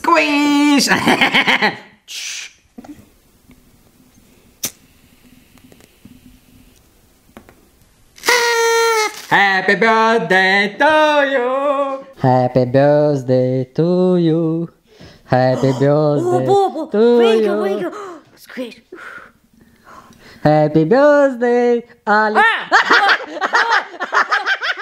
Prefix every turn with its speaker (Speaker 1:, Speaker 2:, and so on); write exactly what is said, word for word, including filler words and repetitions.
Speaker 1: Squish! Happy birthday to you!
Speaker 2: Happy birthday to you. Happy birthday
Speaker 3: О,
Speaker 2: to
Speaker 3: Вейка,
Speaker 2: you.
Speaker 3: Вейка. Сквиш.
Speaker 2: Happy birthday, Alex.
Speaker 3: А!